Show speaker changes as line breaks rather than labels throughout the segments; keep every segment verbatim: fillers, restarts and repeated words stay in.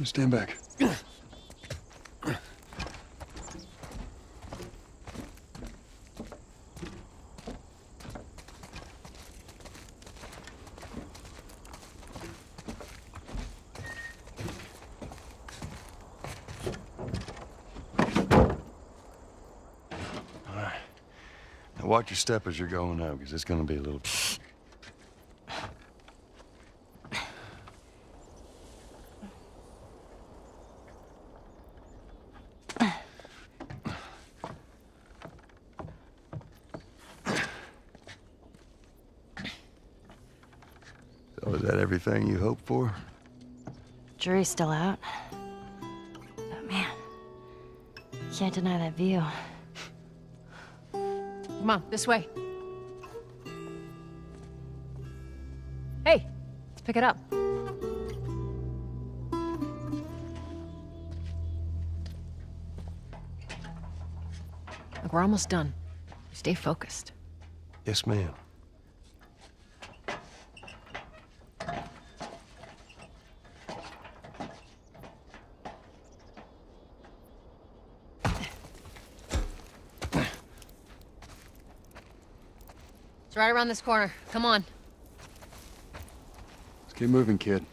Stand back.
Watch your step as you're going out, because it's gonna be a little... So is that everything you hoped for?
Jury's still out. But man, can't deny that view.
Come on, this way. Hey, let's pick it up. Look, we're almost done. Stay focused.
Yes, ma'am.
It's right around this corner. Come on.
Let's keep moving, kid.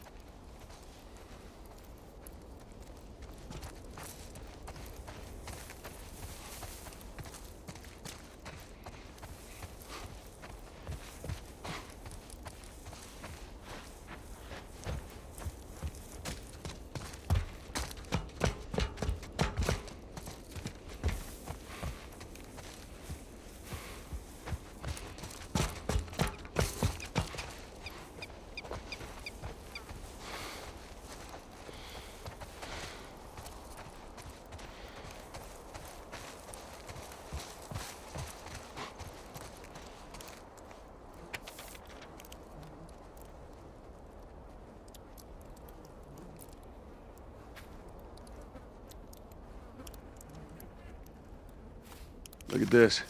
Look at this.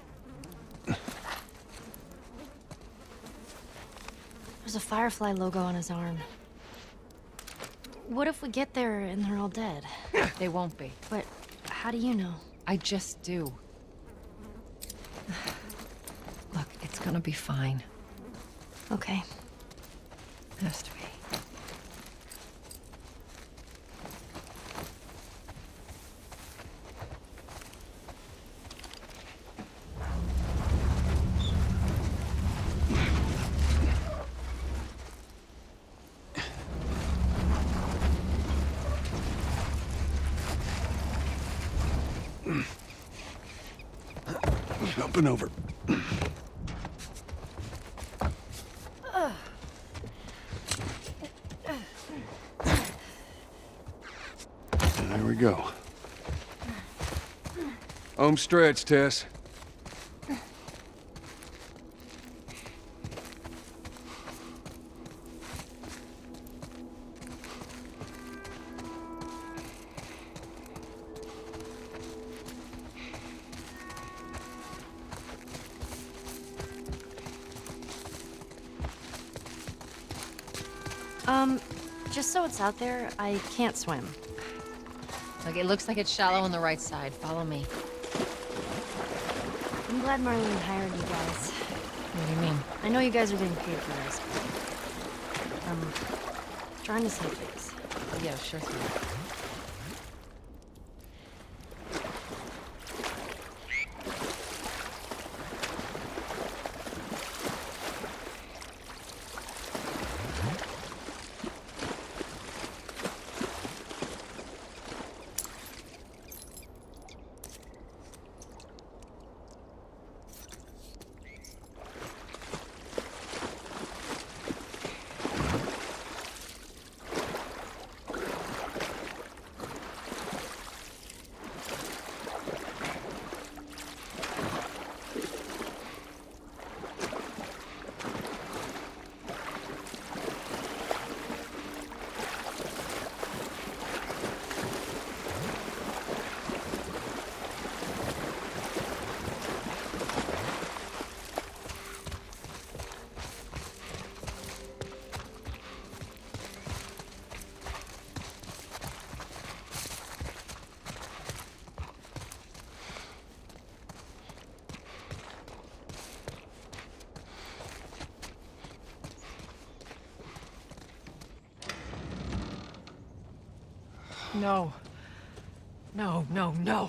There's a Firefly logo on his arm. What if we get there and they're all dead?
They won't be.
But how do you know?
I just do. Look, it's gonna be fine.
Okay.
Has to be.
Jumping over. There we go. Home stretch, Tess.
Um, just so it's out there, I can't swim.
Look, it looks like it's shallow on the right side. Follow me.
I'm glad Marlene hired you guys.
What do you mean?
I know you guys are getting paid for this, but... Um, trying to save face.
Oh, yeah, sure thing. No. No, no, no.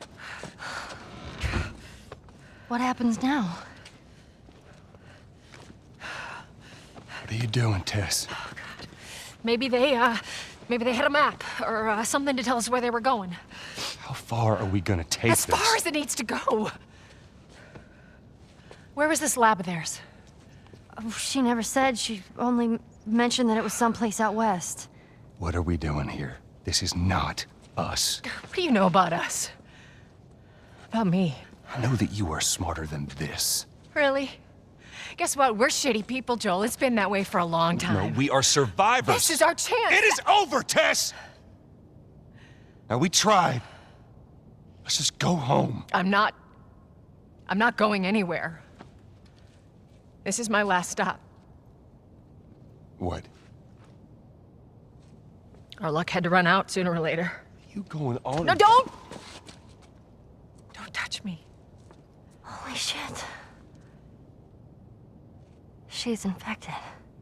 What happens now?
What are you doing, Tess?
Oh, God. Maybe they, uh, maybe they had a map or uh, something to tell us where they were going.
How far are we gonna take
As
this?
far as it needs to go. Where was this lab of theirs?
Oh, she never said. She only mentioned that it was someplace out west.
What are we doing here? This is not us.
What do you know about us? About me?
I know that you are smarter than this.
Really? Guess what? We're shitty people, Joel. It's been that way for a long time.
No, we are survivors.
This is our chance.
It is over, Tess! Now, we tried. Let's just go home.
I'm not... I'm not going anywhere. This is my last stop.
What?
Our luck had to run out sooner or later.
You going on?
No, don't! Don't touch me.
Holy shit. She's infected.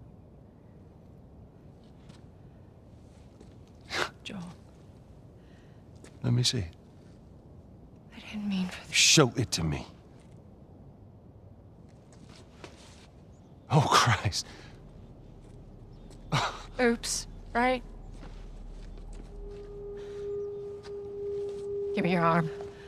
Joel,
Let me see.
I didn't mean for this.
Show it to me. Oh, Christ.
Oops, right? Give me your arm.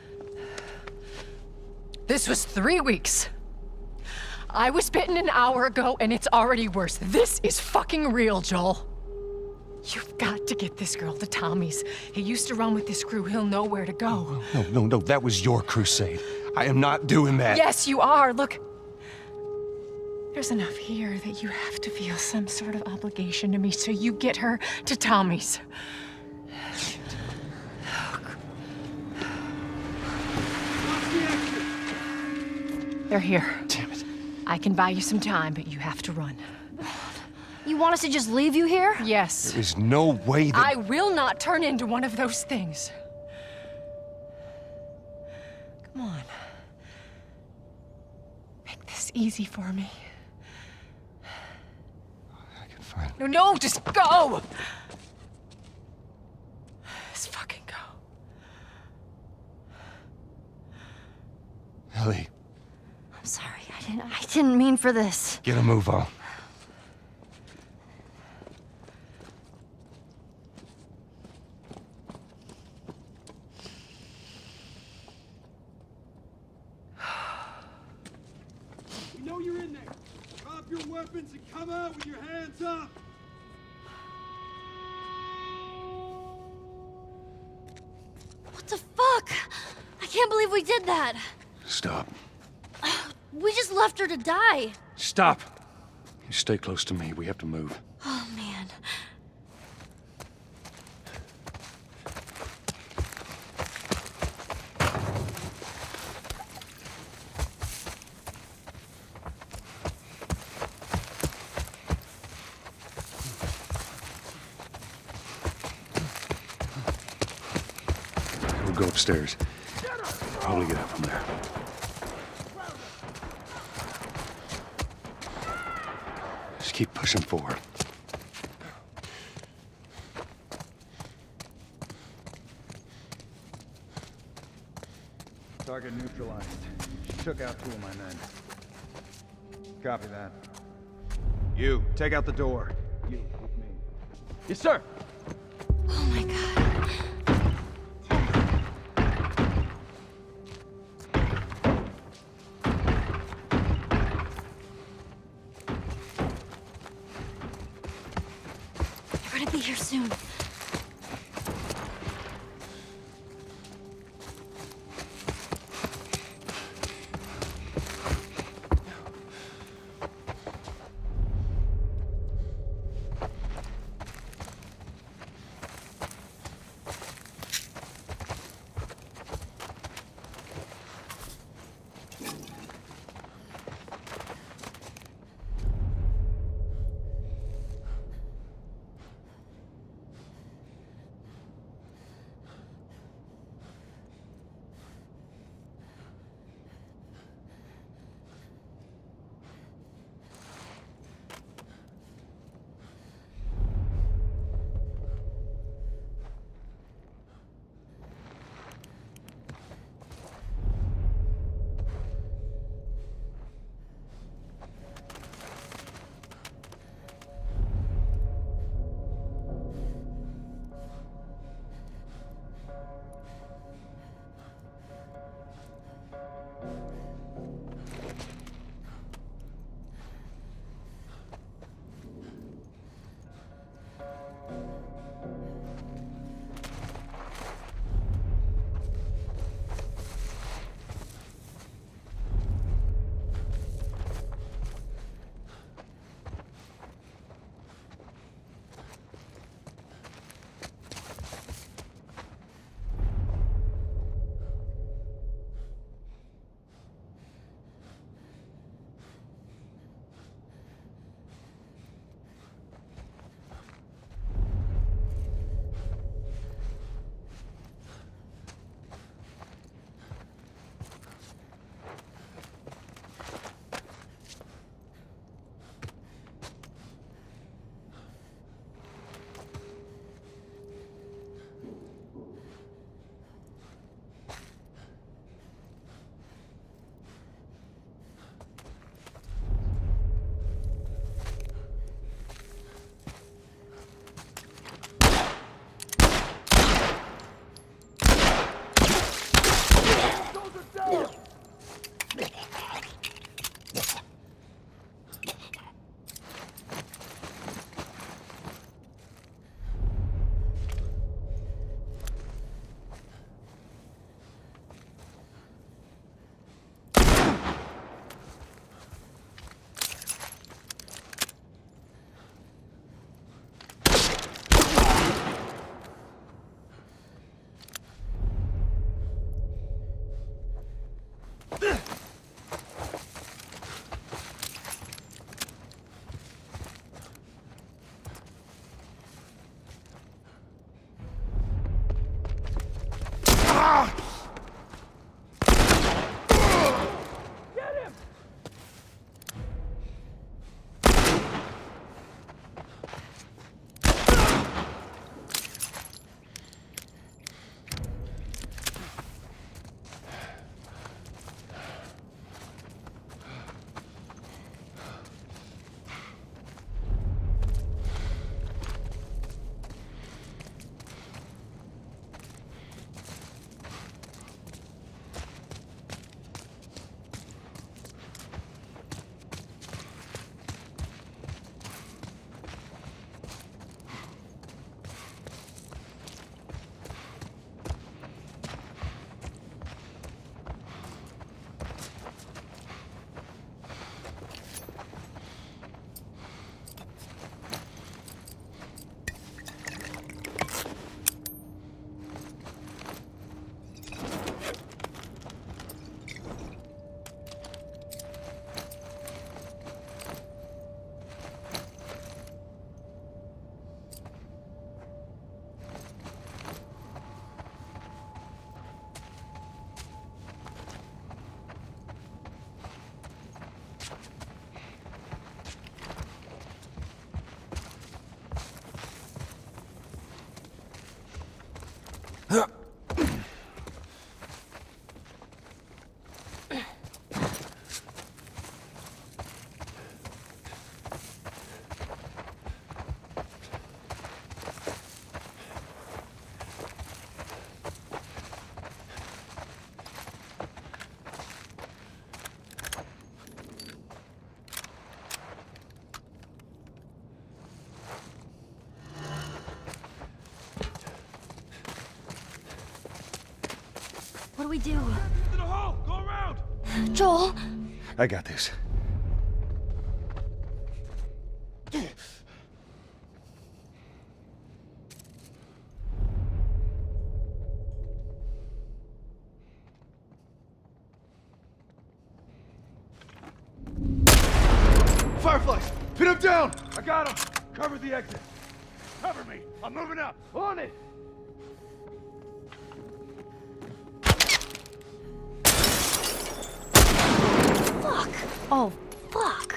This was three weeks. I was bitten an hour ago, and it's already worse. This is fucking real, Joel. You've got to get this girl to Tommy's. He used to run with this crew. He'll know where to go.
No, no, no. That was your crusade. I am not doing that.
Yes, you are. Look. There's enough here that you have to feel some sort of obligation to me, so you get her to Tommy's. They're here.
Damn it.
I can buy you some time, but you have to run.
You want us to just leave you here?
Yes.
There is no way that...
I will not turn into one of those things. Come on. Make this easy for me.
I can find...
No, no, just go! Just fucking go.
Ellie,
I'm sorry. I didn't, I didn't mean for this.
get a move on.
We know you're in there. Drop your weapons and come out with your hands up.
What the fuck? I can't believe we did that.
Stop.
We just left her to die.
Stop. You stay close to me. We have to move.
Oh, man.
We'll go upstairs. Probably get out from there. Just keep pushing forward.
Target neutralized. She took out two of my men. Copy that. You, take out the door. You, with me.
Yes, sir.
Oh, my God. They're gonna be here soon. do?
Into the hall! Go around!
Joel!
I got this.
Fireflies! Pin him down! I got him! Cover the exit. Cover me! I'm moving up! On it!
Fuck! Oh, fuck!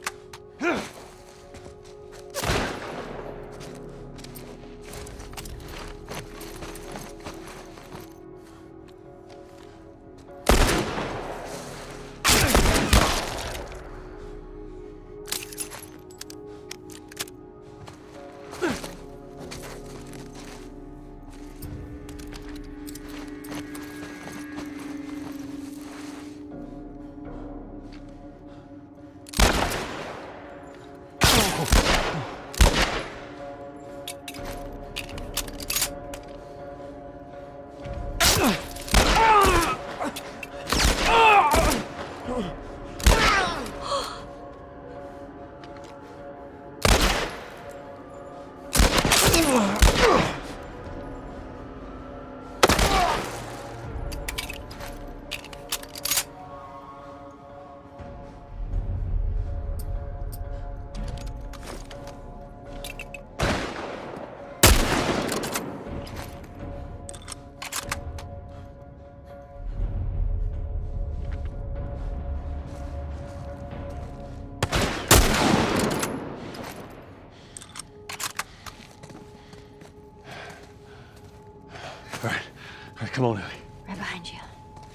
All right. All right, come on, Ellie.
Right behind you.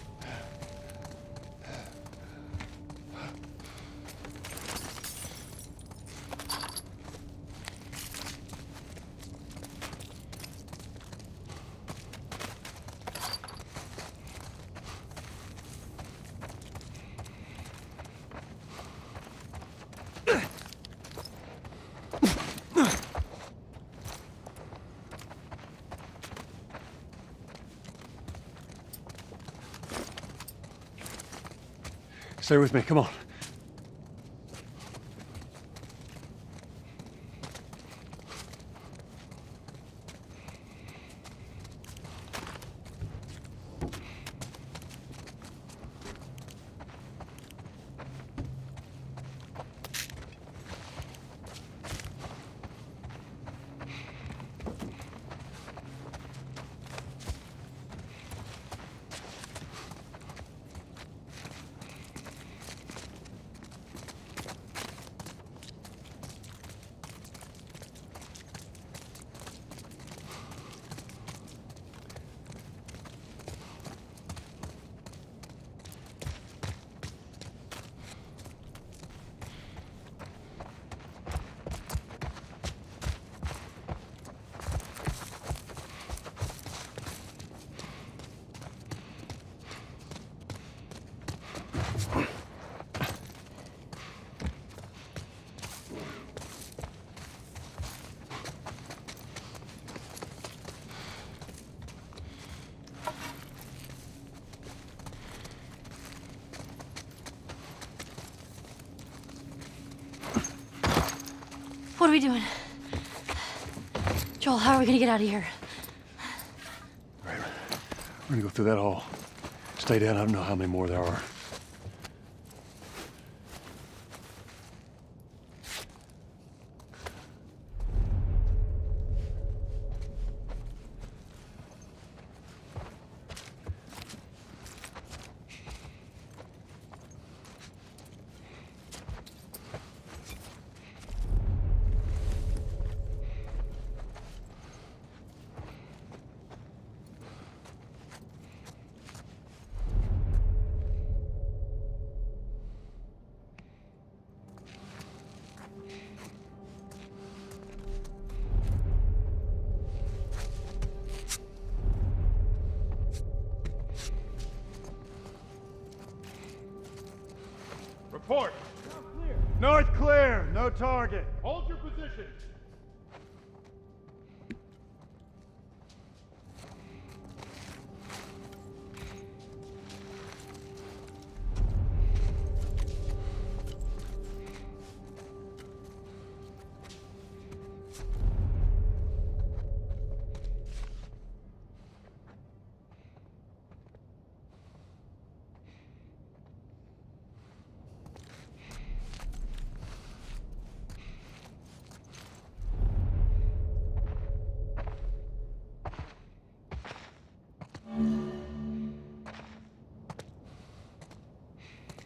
Stay with me, come on.
What are we doing? Joel, how are we gonna get out of here?
All right, we're gonna go through that hall. Stay down, I don't know how many more there are.
Report!
Clear. North clear, no target.
Hold your position!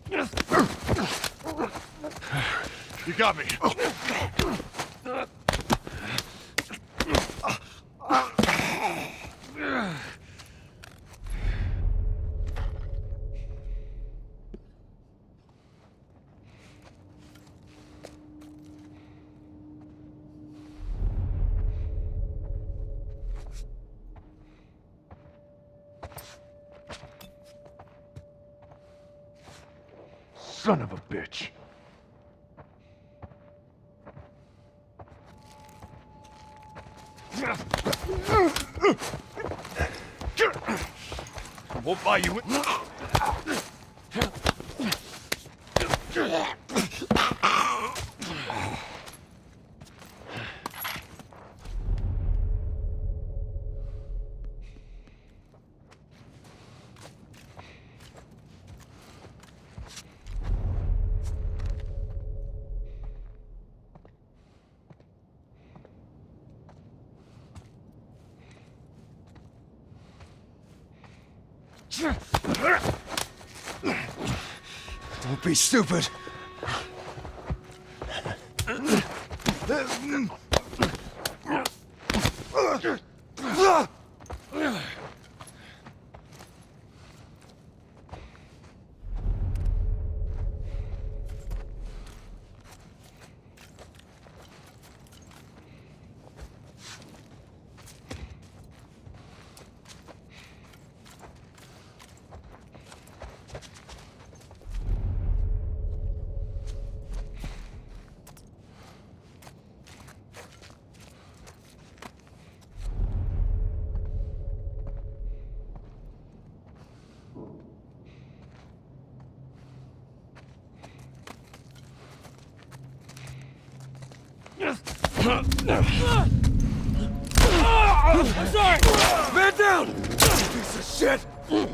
You got me. Son of a bitch. Won't buy you.
Don't be stupid.
I'm sorry! Man down! Piece of shit!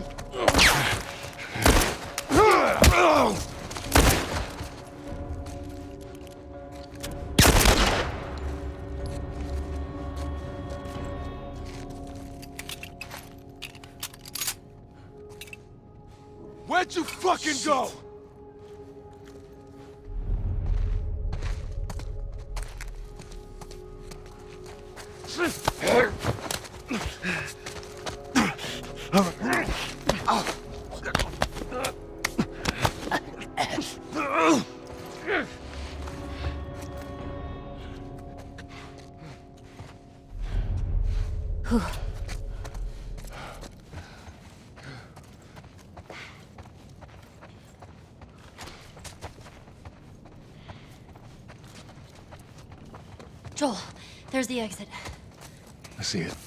Where'd you fucking go?
Joel, there's the exit.
I see it.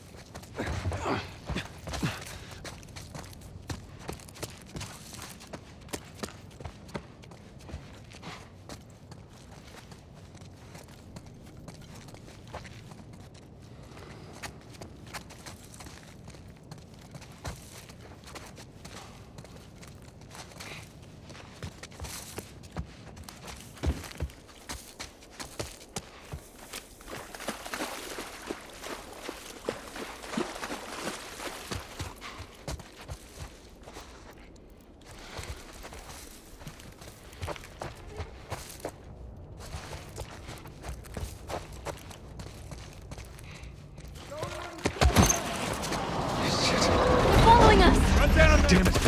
Following us!
Run down!
Damn it.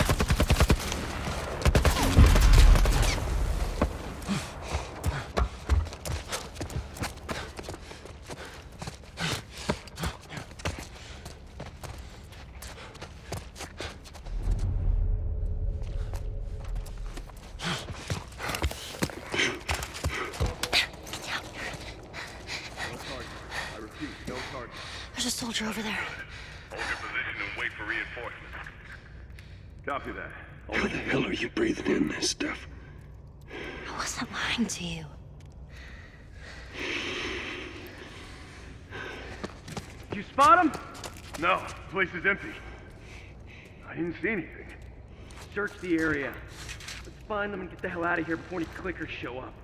There's a soldier over there.
Hold your position and wait for reinforcements.
Copy that.
How the hell are you breathing in this stuff?
I wasn't lying to you.
You spot him? No, the place is empty. I didn't see anything.
Search the area. Let's find them and get the hell out of here before any clickers show up.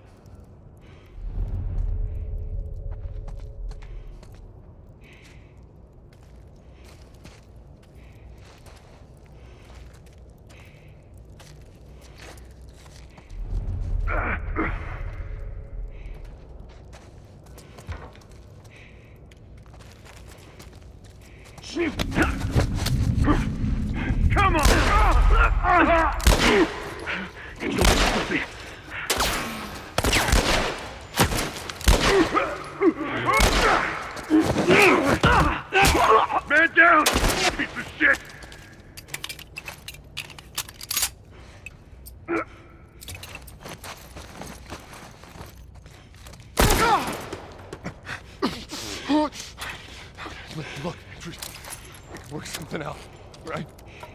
Look, look, work something out, right?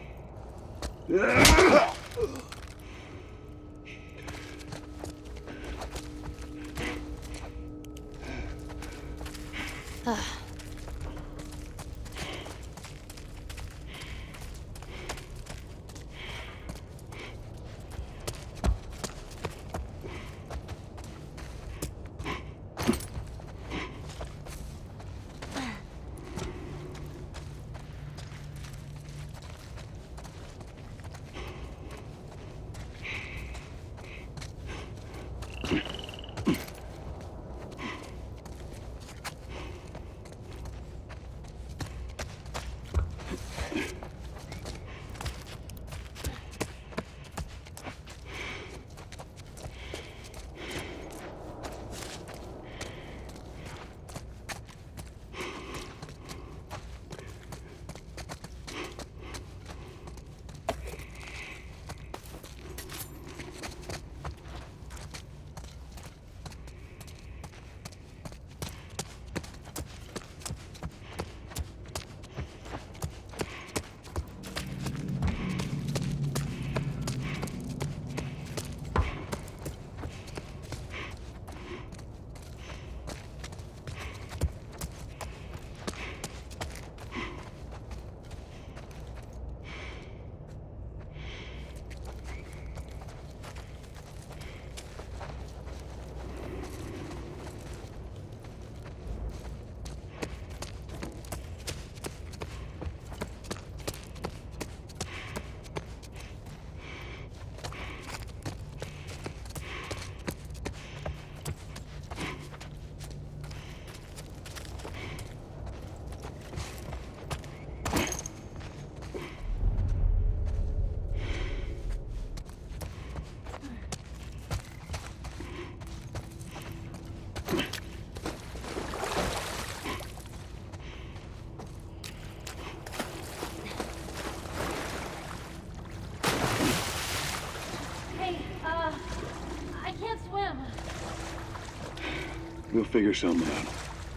We'll figure something out.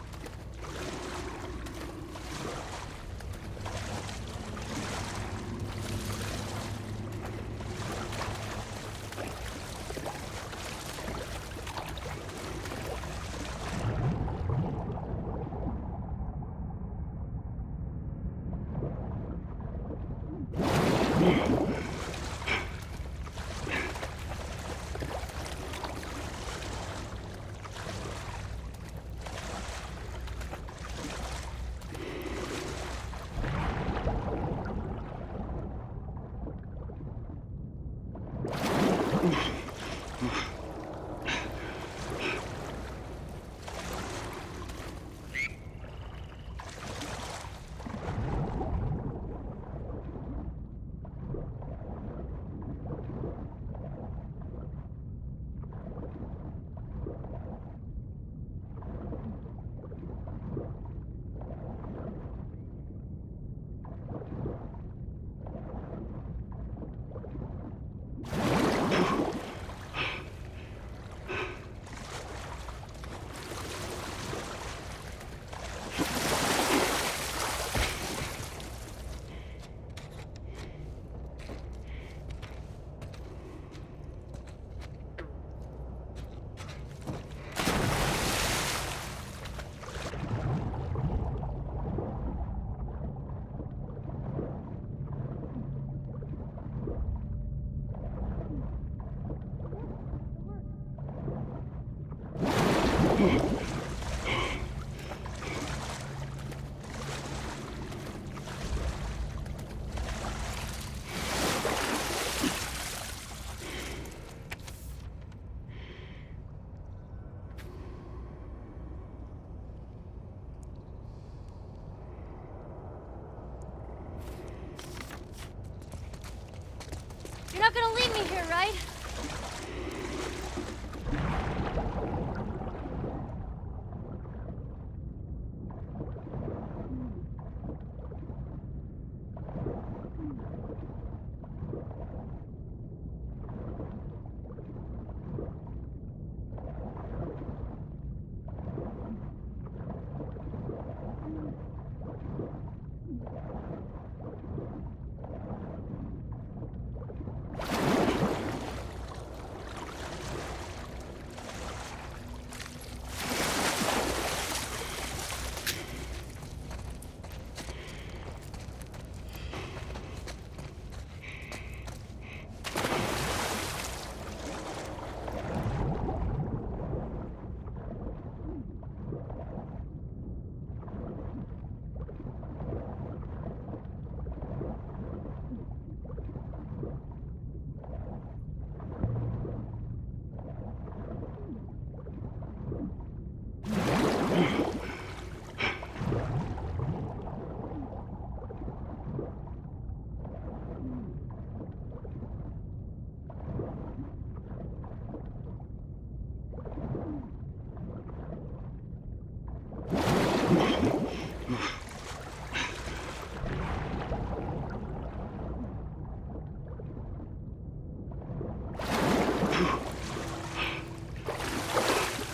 You're not gonna leave me here, right?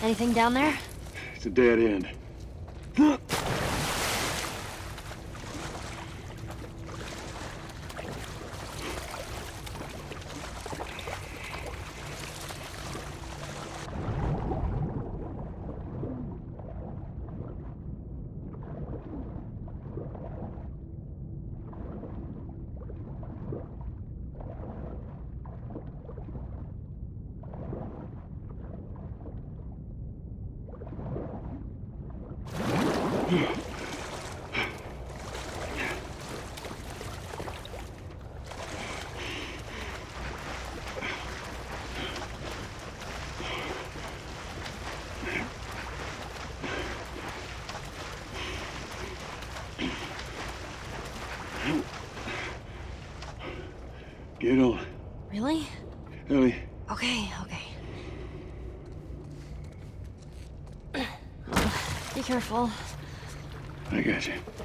Anything down there?
It's a dead end. Get on.
Really?
Ellie.
Okay, okay. Be careful.
I got you.